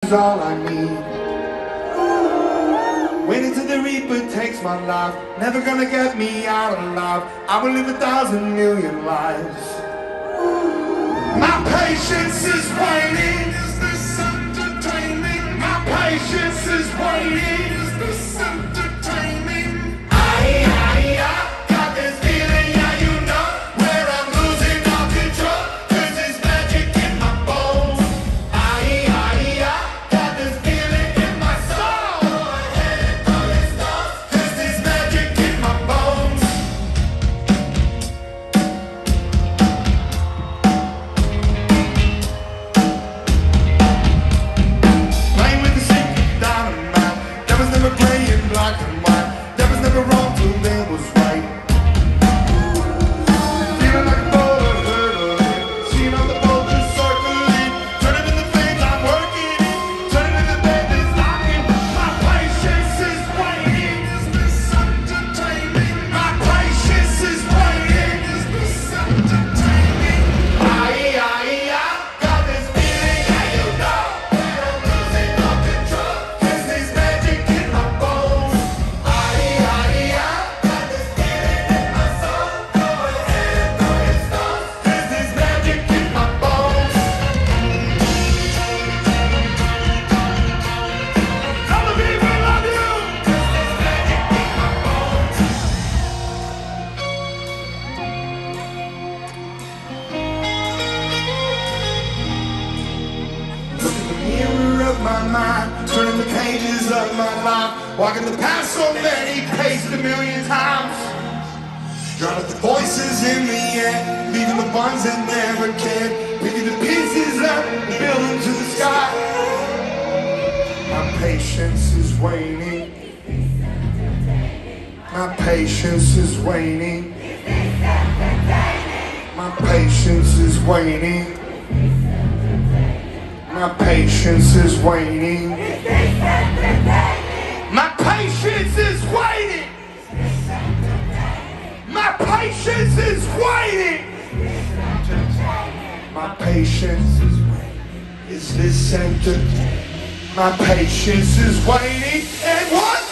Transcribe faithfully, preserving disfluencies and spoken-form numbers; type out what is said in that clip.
is all I need. Waiting till the reaper takes my life, never gonna get me out alive. I will live a thousand million lives. My patience is waning. Is this entertaining? My patience is waning. Is this entertaining? I, I, I got this feeling, yeah, you know, where I'm losing all control. Cause there's magic in my bones. I, I, I got this feeling in my soul. Go ahead and throw your stones. Cause there's magic in my bones. Playing with the secret dynamite. That was never playing black and white. That was never wrong till then was right. Feeling like a boat hurtling, seeing all the vultures circling, turning into things I'm working in, turning into babies knocking. My patience is waiting. Is this entertaining? My patience is waiting. Is this entertaining? I, I, I got this feeling, yeah, you know, that I'm losing all control. Cause there's magic in my bones. I, I, I got this feeling in my soul. Go ahead and throw your stones. Cause there's magic in my bones. All the people love you. Cause there's magic in my bones. Look in the mirror of my mind, turning the pages of my life, walking the path so many paces a million times. Drown out the voices in the air, leaving the ones that never cared, picking the pieces up and building to the sky. My patience is waning. My patience is waning. My patience is waning. My patience is waning. My patience is waiting. My patience is waiting. My patience is waiting. Is this entertaining? My patience is waiting. And what?